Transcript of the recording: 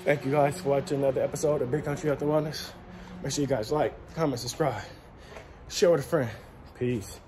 Thank you guys for watching another episode of Big Country Health and Wellness. Make sure you guys like, comment, subscribe, share with a friend. Peace.